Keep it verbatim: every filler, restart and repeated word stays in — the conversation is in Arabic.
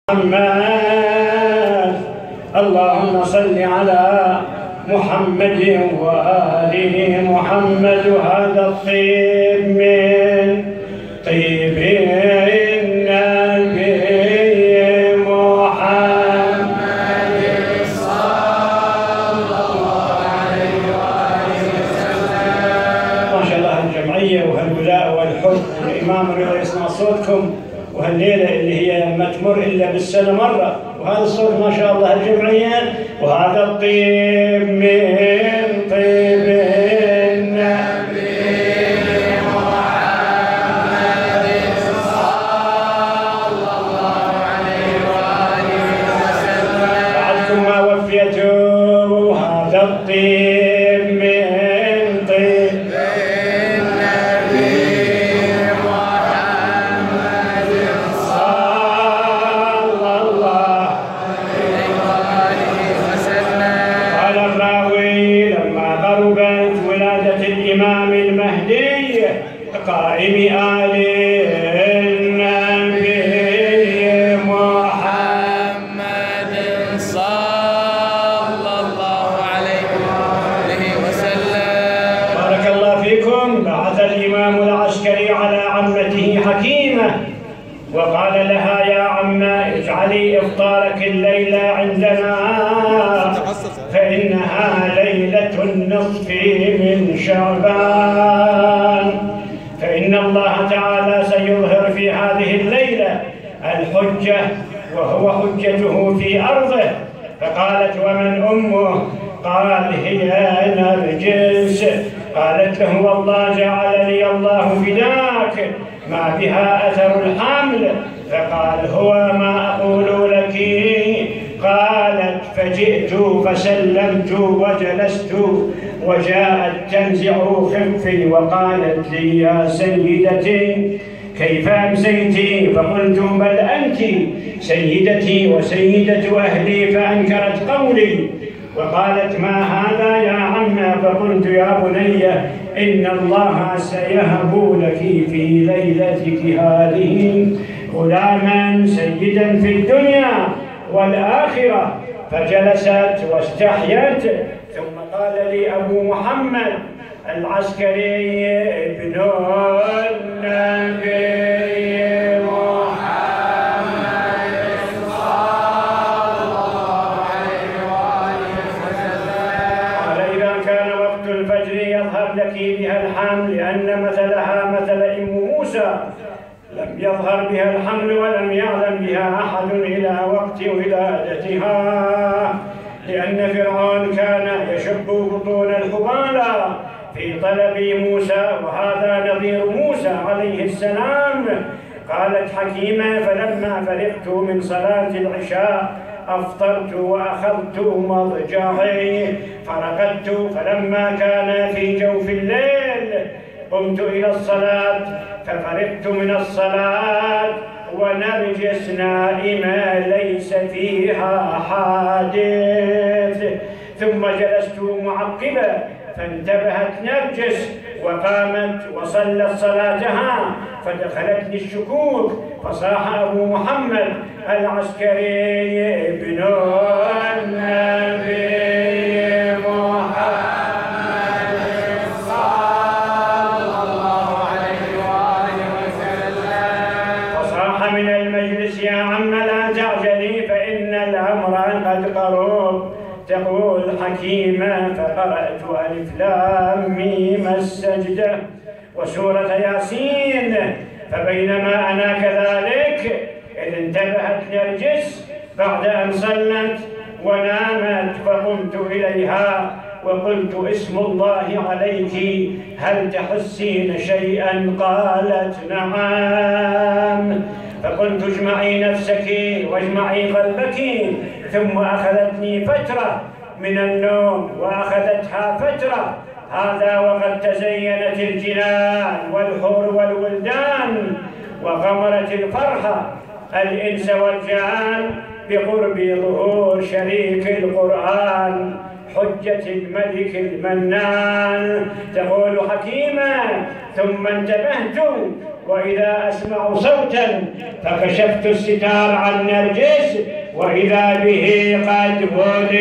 محمد اللهم صل على محمد وآل محمد. وهذا الطيب من طيب النبي محمد صلى الله عليه وآله وسلم. ما شاء الله الجمعية وهالولاء والحب والإمام رضا يسمع صوتكم، وهالليلة اللي هي ما تمر إلا بالسنة مرة، وهذا الصوت ما شاء الله الجمعية. وهذا الطيب من طيب النبي محمد صلى الله عليه وآله وسلم. بعدكم ما وفيتوا هذا الطيب من طيب الإمام المهدي قائم آل النبي محمد صلى الله عليه وسلم. بارك الله فيكم. بعث الإمام العسكري على عمته حكيمة وقال لها: يا عمة اجعلي إفطارك الليلة عندنا فإنها ليلة النصف من شعبان، فإن الله تعالى سيظهر في هذه الليلة الحجة وهو حجته في أرضه. فقالت: ومن أمه؟ قال: هي نرجس. قالت له: والله جعل لي الله فداك ما بها أثر الحمل. فقال: هو ما أقول لك. قالت: فجئت فسلمت وجلست وجاءت تنزع خفي وقالت لي: يا سيدتي كيف أمسيت؟ فقلت: بل أنت سيدتي وسيدة أهلي. فأنكرت قولي وقالت: ما هذا يا عمّا؟ فقلت: يا بني إن الله سيهب لك في ليلتك هذه غلاما سيدا في الدنيا والآخرة. فجلست واستحيت. ثم قال لي أبو محمد العسكري ابن النبي محمد صلى الله عليه وآله وسلم. قال: إذا كان وقت الفجر يظهر لك بها الحمل، لأن مثلها مثل أم موسى لم يظهر بها الحمل ولم يعلم بها أحد إلى وقت ولادتها، لأن فرعون كان يشب بطون الحبالى في طلب موسى، وهذا نظير موسى عليه السلام. قالت حكيمة: فلما فرغت من صلاة العشاء أفطرت وأخذت مضجعي فرقدت، فلما كان في جوف الليل قمت إلى الصلاة ففرغت من الصلاة ونرجس نائمة ليس فيها حادث. ثم جلست معقبة فانتبهت نرجس وقامت وصلت صلاتها، فدخلتني الشكوك فصاح أبو محمد العسكري ابن النبي من المجلس: يا عم لا تعجلي فإن الأمر قد قرب. تقول حكيمة: فقرأت ألف لام ميم السجدة وسورة ياسين. فبينما أنا كذلك إذ انتبهت نرجس بعد أن صلت ونامت، فقمت إليها وقلت: اسم الله عليك، هل تحسين شيئا؟ قالت: نعم. فقلت: اجمعي نفسك واجمعي قلبك. ثم أخذتني فترة من النوم وأخذتها فترة، هذا وقد تزينت الجنان والحور والولدان وغمرت الفرحة الإنس والجان بقرب ظهور شريك القرآن حجة الملك المنان. تقول حكيمة: ثم انتبهت وإذا أسمع صوتا فكشفت الستار عن نرجس وإذا به قد فض